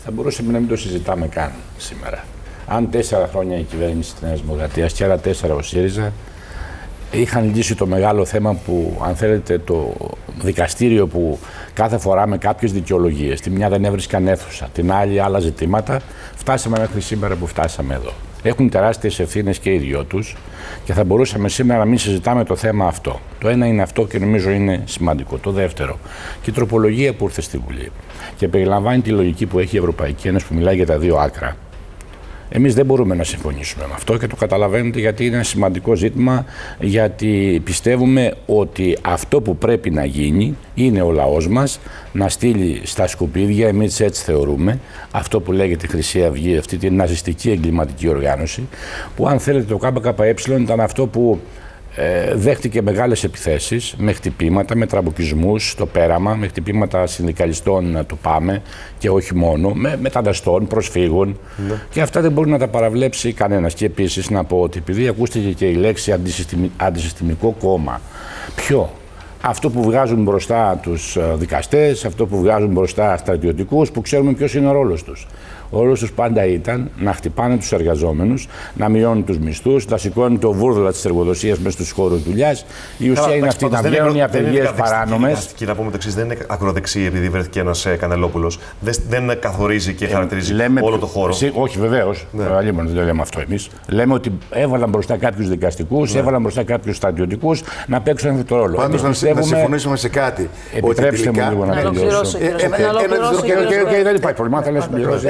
θα μπορούσαμε να μην το συζητάμε καν σήμερα. Αν 4 χρόνια η κυβέρνηση της Νέας Δημοκρατίας και άλλα 4 ο ΣΥΡΙΖΑ είχαν λύσει το μεγάλο θέμα που, αν θέλετε, το δικαστήριο που κάθε φορά με κάποιες δικαιολογίες, τη μια δεν έβρισκαν αίθουσα, την άλλη άλλα ζητήματα, φτάσαμε μέχρι σήμερα που φτάσαμε εδώ. Έχουν τεράστιες ευθύνες και οι δυο τους και θα μπορούσαμε σήμερα να μην συζητάμε το θέμα αυτό. Το ένα είναι αυτό και νομίζω είναι σημαντικό. Το δεύτερο, και η τροπολογία που ήρθε στη Βουλή και περιλαμβάνει τη λογική που έχει η Ευρωπαϊκή Ένωση που μιλάει για τα δύο άκρα. Εμείς δεν μπορούμε να συμφωνήσουμε με αυτό και το καταλαβαίνετε γιατί είναι ένα σημαντικό ζήτημα, γιατί πιστεύουμε ότι αυτό που πρέπει να γίνει είναι ο λαός μας να στείλει στα σκουπίδια, εμείς έτσι θεωρούμε, αυτό που λέγεται Χρυσή Αυγή, αυτή την ναζιστική εγκληματική οργάνωση, που αν θέλετε το ΚΚΕ ήταν αυτό που δέχτηκε μεγάλες επιθέσεις με χτυπήματα, με τραμποκισμούς στο πέραμα, με χτυπήματα συνδικαλιστών του ΠΑΜΕ και όχι μόνο, με μεταναστών, προσφύγων. Και αυτά δεν μπορεί να τα παραβλέψει κανένας. Και επίσης να πω ότι επειδή ακούστηκε και η λέξη αντισυστημικό κόμμα, ποιο? Αυτό που βγάζουν μπροστά τους δικαστές, αυτό που βγάζουν μπροστά στρατιωτικούς, που ξέρουμε ποιος είναι ο ρόλος τους. Ο ρόλος τους πάντα ήταν να χτυπάνε τους εργαζόμενους, να μειώνουν τους μισθούς, να σηκώνουν το βούρδουλα της εργοδοσίας μέσα στους χώρους δουλειάς. Η ουσία είναι αυτή, να βγαίνουν οι απεργίες παράνομες. Και να πούμε το εξής: δεν είναι ακροδεξί επειδή βρέθηκε ένας Κανελόπουλος. Δεν καθορίζει και χαρακτηρίζει όλο το χώρο. Όχι, βεβαίως. Δεν το λέμε αυτό εμείς. Λέμε ότι έβαλαν μπροστά κάποιους δικαστικούς, έβαλαν μπροστά κάποιους στρατιωτικούς να παίξουν αυτό το ρόλο. Πάντως να συμφωνήσουμε σε κάτι. Επιτρέψτε μου λίγο να τελειώσω. Δεν υπάρχει πρόβλημα, θα λες πληρώσει.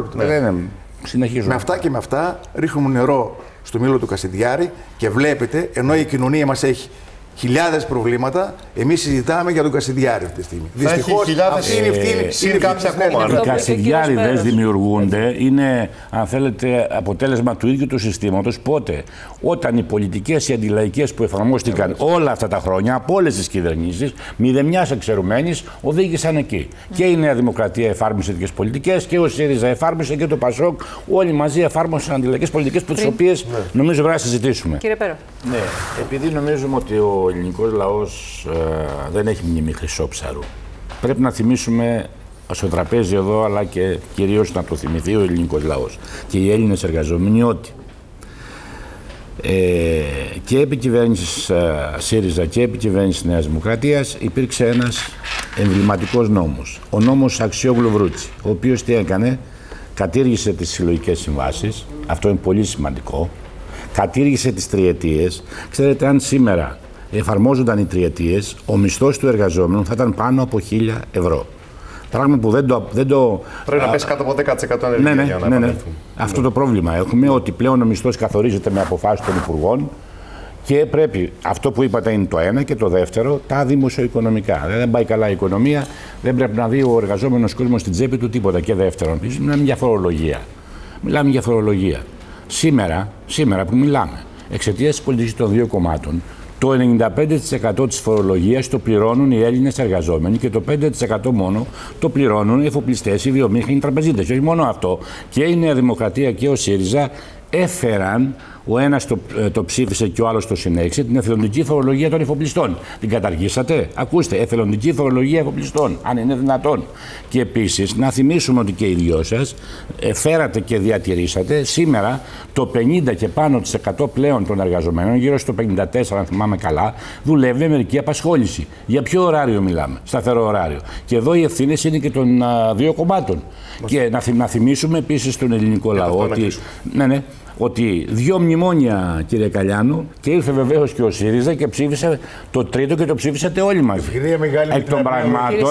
Με αυτά και με αυτά ρίχνουμε νερό στο μήλο του Κασιδιάρη και βλέπετε, ενώ η κοινωνία μας έχει χιλιάδες προβλήματα, εμείς συζητάμε για τον Κασιδιάρη αυτή τη στιγμή. Δυστυχώς αυτή είναι η ευθύνη. Οι Κασιδιάριδες δημιουργούνται, είναι, αν θέλετε, αποτέλεσμα του ίδιου του συστήματος. Πότε? Όταν οι πολιτικές, οι αντιλαϊκές που εφαρμόστηκαν όλα αυτά τα χρόνια από όλες τις κυβερνήσεις, μηδενιάς εξαιρουμένης, οδήγησαν εκεί. Και η Νέα Δημοκρατία εφάρμοσε τέτοιες πολιτικές και ο ΣΥΡΙΖΑ εφάρμοσε και το ΠΑΣΟΚ. Όλοι μαζί εφάρμοσαν αντιλαϊκές πολιτικές, τις οποίες νομίζω πρέπει να συζητήσουμε. Κύριε Πέρο. Ναι, επειδή νομίζουμε ότι ο ελληνικός λαός δεν έχει μνήμη χρυσόψαρου, πρέπει να θυμίσουμε στο τραπέζι εδώ, αλλά και κυρίως να το θυμηθεί ο ελληνικός λαός και οι Έλληνες εργαζόμενοι ότι και επί κυβέρνησης ΣΥΡΙΖΑ και επί κυβέρνησης Νέας Δημοκρατίας υπήρξε ένας εμβληματικός νόμος, ο νόμος Αξιόγλου-Βρούτση, ο οποίος τι έκανε? Κατήργησε τις συλλογικές συμβάσεις, αυτό είναι πολύ σημαντικό. Κατήργησε τις τριετίες. Ξέρετε, αν σήμερα εφαρμόζονταν οι τριετίες, ο μισθός του εργαζόμενου θα ήταν πάνω από 1.000 ευρώ. Πράγμα που δεν το... Πρέπει να πέσει κάτω από 10% ανεργία για να επανέλθουν. Αυτό το πρόβλημα έχουμε, ότι πλέον ο μισθός καθορίζεται με αποφάσεις των υπουργών και πρέπει, αυτό που είπατε είναι το ένα, και το δεύτερο, τα δημοσιοοικονομικά. Δεν πάει καλά η οικονομία, δεν πρέπει να δει ο εργαζόμενος κόσμος στην τσέπη του τίποτα. Και δεύτερον, μιλάμε για φορολογία. Μιλάμε για φορολογία. Σήμερα που μιλάμε, εξαιτίας της πολιτικής των δύο κομμάτων, το 95% της φορολογίας το πληρώνουν οι Έλληνες εργαζόμενοι και το 5% μόνο το πληρώνουν οι εφοπλιστές, οι βιομήχανοι, οι τραπεζίτες. Και όχι μόνο αυτό, και η Νέα Δημοκρατία και ο ΣΥΡΙΖΑ έφεραν, ο ένας το ψήφισε και ο άλλος το συνέχισε, την εθελοντική φορολογία των εφοπλιστών. Την καταργήσατε? Ακούστε, εθελοντική φορολογία εφοπλιστών, αν είναι δυνατόν. Και επίσης να θυμίσουμε ότι και οι δυο σας φέρατε και διατηρήσατε σήμερα το 50 και πάνω της 100 πλέον των εργαζομένων, γύρω στο 54 αν θυμάμαι καλά, δουλεύει με μερική απασχόληση. Για ποιο ωράριο μιλάμε? Σταθερό ωράριο. Και εδώ οι ευθύνες είναι και των δύο κομμάτων. Και να θυμίσουμε επίσης στον ελληνικό λαό ότι... ότι δύο μνημόνια, κύριε Καλιάνου, και ήρθε βεβαίως και ο ΣΥΡΙΖΑ και ψήφισε το τρίτο και το ψήφισατε όλοι μαζί. Εκ των πραγμάτων,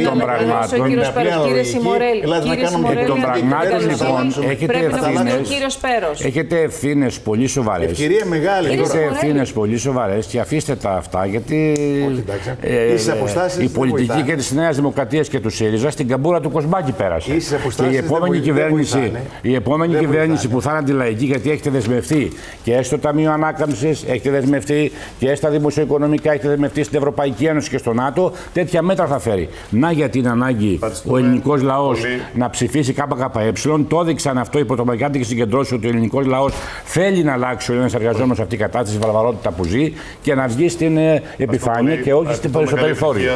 λοιπόν, έχετε ευθύνες πολύ σοβαρές. Ευκαιρία μεγάλη. Έχετε ευθύνες πολύ σοβαρές και αφήστε τα αυτά, γιατί η πολιτική και της Νέας Δημοκρατίας και του ΣΥΡΙΖΑ στην καμπούρα του Κοσμάκη πέρασε. Και η επόμενη κυβέρνηση που θα είναι αντιλαϊκή, γιατί έχετε δεσμευτεί και στο Ταμείο Ανάκαμψης, έχετε δεσμευτεί και στα δημοσιοοικονομικά, έχετε δεσμευτεί στην Ευρωπαϊκή Ένωση και στο ΝΑΤΟ, τέτοια μέτρα θα φέρει. Να γιατί είναι ανάγκη ο ελληνικός λαός να ψηφίσει ΚΚΕ. Το έδειξαν αυτό υπό το Μαγκάντη και συγκεντρώσει ότι ο ελληνικός λαός θέλει να αλλάξει ο Έλληνας εργαζόμενος αυτή η κατάσταση, η βαρβαρότητα που ζει και να βγει στην επιφάνεια και όχι στο περιθώριο.